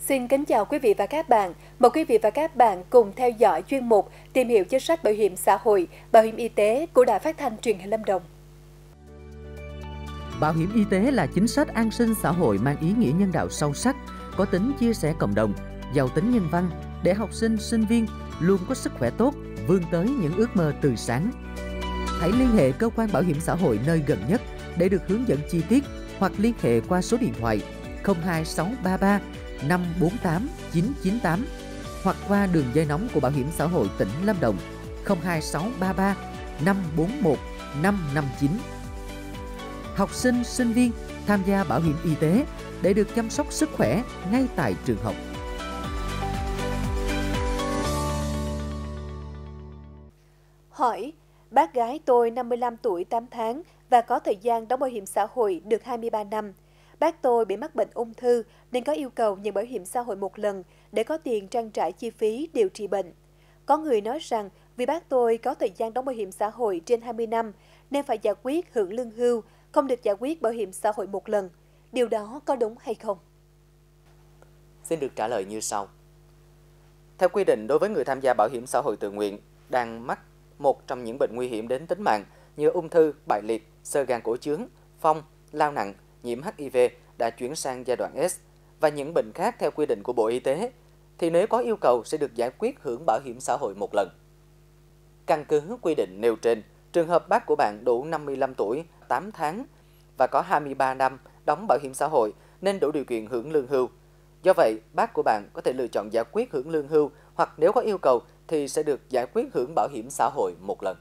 Xin kính chào quý vị và các bạn. Mời quý vị và các bạn cùng theo dõi chuyên mục Tìm hiểu chính sách bảo hiểm xã hội, bảo hiểm y tế của Đài Phát thanh Truyền hình Lâm Đồng. Bảo hiểm y tế là chính sách an sinh xã hội mang ý nghĩa nhân đạo sâu sắc, có tính chia sẻ cộng đồng, giàu tính nhân văn để học sinh, sinh viên luôn có sức khỏe tốt, vươn tới những ước mơ tươi sáng. Hãy liên hệ cơ quan bảo hiểm xã hội nơi gần nhất để được hướng dẫn chi tiết hoặc liên hệ qua số điện thoại 02633 548 998 hoặc qua đường dây nóng của Bảo hiểm xã hội tỉnh Lâm Đồng 02633 541 559. Học sinh, sinh viên tham gia bảo hiểm y tế để được chăm sóc sức khỏe ngay tại trường học. Hỏi, bác gái tôi 55 tuổi 8 tháng và có thời gian đóng bảo hiểm xã hội được 23 năm. Bác tôi bị mắc bệnh ung thư nên có yêu cầu nhận bảo hiểm xã hội một lần để có tiền trang trải chi phí điều trị bệnh. Có người nói rằng vì bác tôi có thời gian đóng bảo hiểm xã hội trên 20 năm nên phải giải quyết hưởng lương hưu, không được giải quyết bảo hiểm xã hội một lần. Điều đó có đúng hay không? Xin được trả lời như sau. Theo quy định, đối với người tham gia bảo hiểm xã hội tự nguyện đang mắc một trong những bệnh nguy hiểm đến tính mạng như ung thư, bại liệt, xơ gan cổ chướng, phong, lao nặng, nhiễm HIV đã chuyển sang giai đoạn S và những bệnh khác theo quy định của Bộ Y tế, thì nếu có yêu cầu sẽ được giải quyết hưởng bảo hiểm xã hội một lần. Căn cứ quy định nêu trên, trường hợp bác của bạn đủ 55 tuổi, 8 tháng và có 23 năm đóng bảo hiểm xã hội nên đủ điều kiện hưởng lương hưu. Do vậy, bác của bạn có thể lựa chọn giải quyết hưởng lương hưu hoặc nếu có yêu cầu thì sẽ được giải quyết hưởng bảo hiểm xã hội một lần.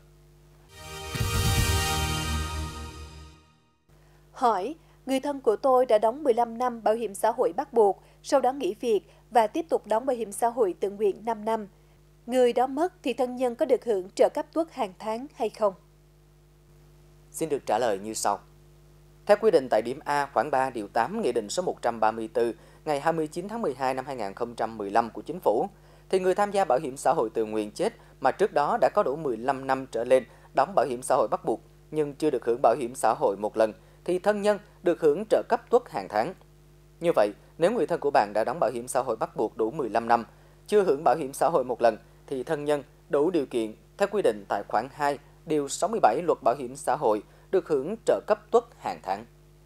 Hỏi, người thân của tôi đã đóng 15 năm bảo hiểm xã hội bắt buộc, sau đó nghỉ việc và tiếp tục đóng bảo hiểm xã hội tự nguyện 5 năm. Người đó mất thì thân nhân có được hưởng trợ cấp tuất hàng tháng hay không? Xin được trả lời như sau. Theo quy định tại điểm A khoản 3 điều 8 Nghị định số 134 ngày 29 tháng 12 năm 2015 của Chính phủ, thì người tham gia bảo hiểm xã hội tự nguyện chết mà trước đó đã có đủ 15 năm trở lên đóng bảo hiểm xã hội bắt buộc nhưng chưa được hưởng bảo hiểm xã hội một lần thì thân nhân được hưởng trợ cấp tuất hàng tháng. Như vậy, nếu người thân của bạn đã đóng bảo hiểm xã hội bắt buộc đủ 15 năm, chưa hưởng bảo hiểm xã hội một lần thì thân nhân đủ điều kiện theo quy định tại khoản 2 điều 67 Luật Bảo hiểm xã hội được hưởng trợ cấp tuất hàng tháng.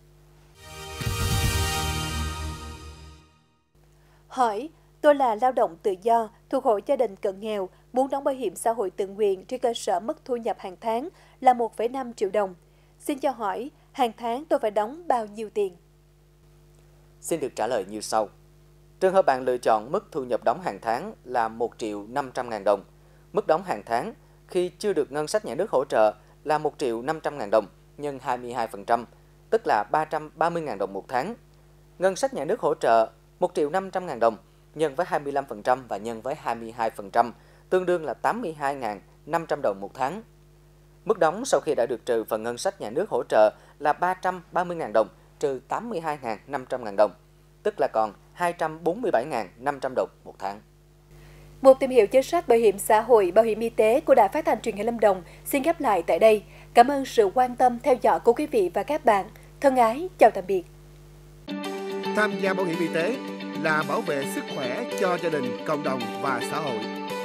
Hỏi, tôi là lao động tự do, thuộc hộ gia đình cận nghèo, muốn đóng bảo hiểm xã hội tự nguyện trên cơ sở mức thu nhập hàng tháng là 1,5 triệu đồng. Xin cho hỏi, hàng tháng tôi phải đóng bao nhiêu tiền? Xin được trả lời như sau. Trường hợp bạn lựa chọn mức thu nhập đóng hàng tháng là 1.500.000 đồng. Mức đóng hàng tháng khi chưa được ngân sách nhà nước hỗ trợ là 1.500.000 đồng nhân 22%, tức là 330.000 đồng một tháng. Ngân sách nhà nước hỗ trợ 1.500.000 đồng nhân với 25% và nhân với 22%, tương đương là 82.500 đồng một tháng. Mức đóng sau khi đã được trừ phần ngân sách nhà nước hỗ trợ là 330.000 đồng trừ 82.500 đồng, tức là còn 247.500 đồng một tháng. Một tìm hiểu chính sách bảo hiểm xã hội, bảo hiểm y tế của Đài Phát thanh Truyền hình Lâm Đồng xin khép lại tại đây. Cảm ơn sự quan tâm theo dõi của quý vị và các bạn. Thân ái, chào tạm biệt. Tham gia bảo hiểm y tế là bảo vệ sức khỏe cho gia đình, cộng đồng và xã hội.